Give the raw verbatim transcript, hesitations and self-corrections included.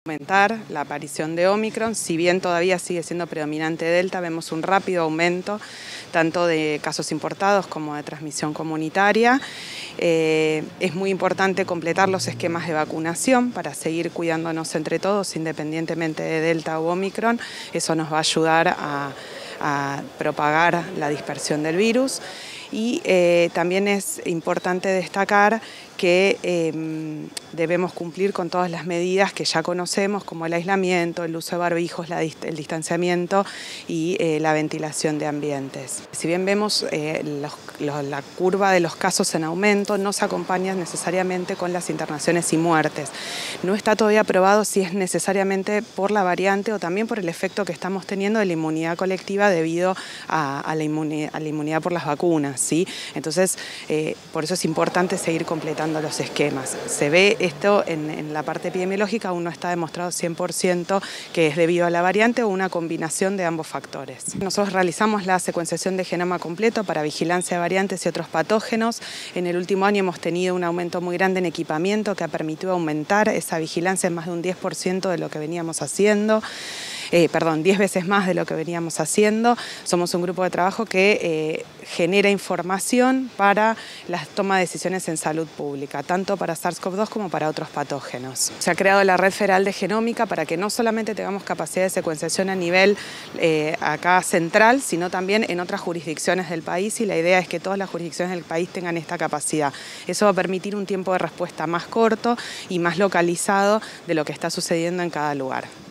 Aumentar la aparición de Omicron, si bien todavía sigue siendo predominante Delta, vemos un rápido aumento tanto de casos importados como de transmisión comunitaria. Eh, es muy importante completar los esquemas de vacunación para seguir cuidándonos entre todos, independientemente de Delta u Omicron. Eso nos va a ayudar a, a propagar la dispersión del virus. Y eh, también es importante destacar que eh, debemos cumplir con todas las medidas que ya conocemos, como el aislamiento, el uso de barbijos, la dist el distanciamiento y eh, la ventilación de ambientes. Si bien vemos eh, los, los, la curva de los casos en aumento, no se acompaña necesariamente con las internaciones y muertes. No está todavía probado si es necesariamente por la variante o también por el efecto que estamos teniendo de la inmunidad colectiva debido a, a, la, inmunidad, a la inmunidad por las vacunas, ¿sí? Entonces, eh, por eso es importante seguir completando los esquemas. Se ve esto en, en la parte epidemiológica, aún no está demostrado cien por ciento que es debido a la variante o una combinación de ambos factores. Nosotros realizamos la secuenciación de genoma completo para vigilancia de variantes y otros patógenos. En el último año hemos tenido un aumento muy grande en equipamiento que ha permitido aumentar esa vigilancia en más de un diez por ciento de lo que veníamos haciendo. Eh, perdón, diez veces más de lo que veníamos haciendo. Somos un grupo de trabajo que eh, genera información para la toma de decisiones en salud pública, tanto para SARS CoV dos como para otros patógenos. Se ha creado la Red Federal de Genómica para que no solamente tengamos capacidad de secuenciación a nivel eh, acá central, sino también en otras jurisdicciones del país, y la idea es que todas las jurisdicciones del país tengan esta capacidad. Eso va a permitir un tiempo de respuesta más corto y más localizado de lo que está sucediendo en cada lugar.